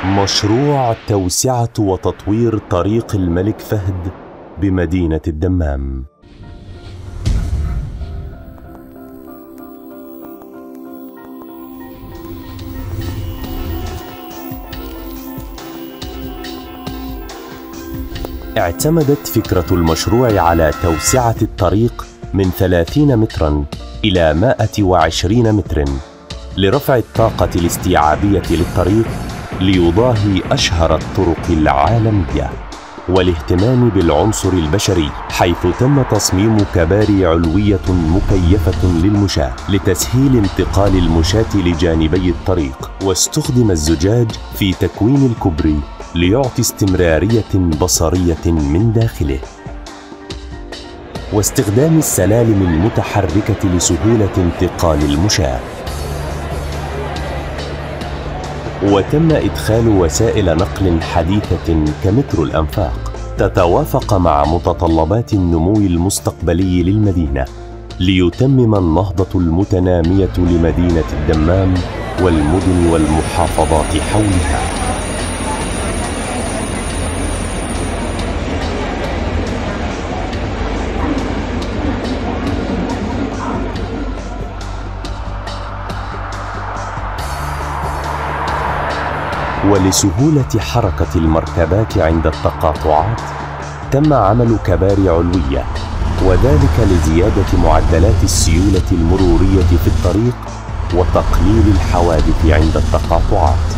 مشروع توسعة وتطوير طريق الملك فهد بمدينة الدمام. اعتمدت فكرة المشروع على توسعة الطريق من 30 متراً إلى 120 متر لرفع الطاقة الاستيعابية للطريق ليضاهي أشهر الطرق العالمية، والاهتمام بالعنصر البشري، حيث تم تصميم كباري علوية مكيفة للمشاة لتسهيل انتقال المشاة لجانبي الطريق، واستخدم الزجاج في تكوين الكوبري ليعطي استمرارية بصرية من داخله، واستخدام السلالم المتحركة لسهولة انتقال المشاة. وتم إدخال وسائل نقل حديثة كمترو الأنفاق تتوافق مع متطلبات النمو المستقبلي للمدينة، ليتمم النهضة المتنامية لمدينة الدمام والمدن والمحافظات حولها. ولسهولة حركة المركبات عند التقاطعات تم عمل كباري علوية، وذلك لزيادة معدلات السيولة المرورية في الطريق وتقليل الحوادث عند التقاطعات.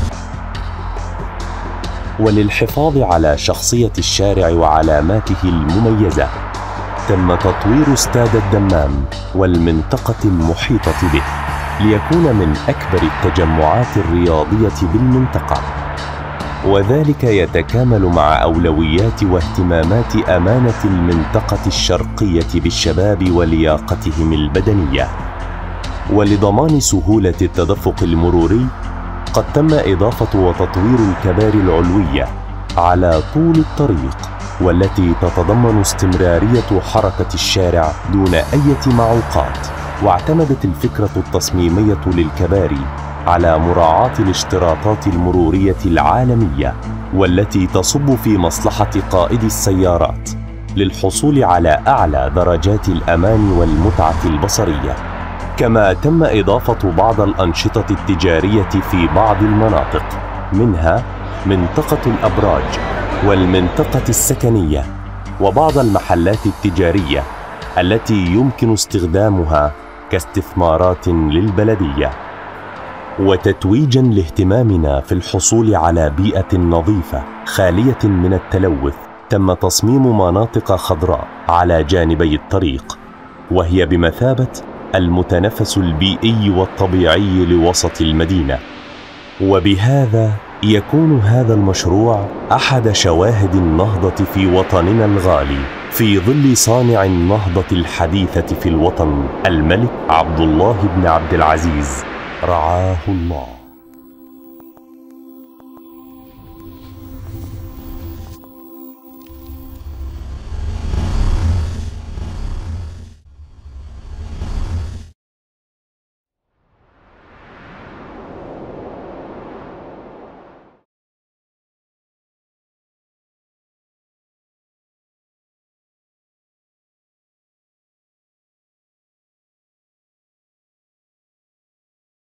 وللحفاظ على شخصية الشارع وعلاماته المميزة تم تطوير استاد الدمام والمنطقة المحيطة به ليكون من أكبر التجمعات الرياضية بالمنطقة، وذلك يتكامل مع أولويات واهتمامات أمانة المنطقة الشرقية بالشباب ولياقتهم البدنية. ولضمان سهولة التدفق المروري قد تم إضافة وتطوير الكباري العلوية على طول الطريق، والتي تتضمن استمرارية حركة الشارع دون أي معوقات. واعتمدت الفكرة التصميمية للكباري على مراعاة الاشتراطات المرورية العالمية، والتي تصب في مصلحة قائدي السيارات للحصول على أعلى درجات الأمان والمتعة البصرية. كما تم إضافة بعض الأنشطة التجارية في بعض المناطق، منها منطقة الأبراج والمنطقة السكنية وبعض المحلات التجارية التي يمكن استخدامها كاستثمارات للبلدية. وتتويجاً لاهتمامنا في الحصول على بيئة نظيفة خالية من التلوث، تم تصميم مناطق خضراء على جانبي الطريق، وهي بمثابة المتنفس البيئي والطبيعي لوسط المدينة. وبهذا يكون هذا المشروع أحد شواهد النهضة في وطننا الغالي، في ظل صانع النهضة الحديثة في الوطن الملك عبد الله بن عبد العزيز رعاه الله.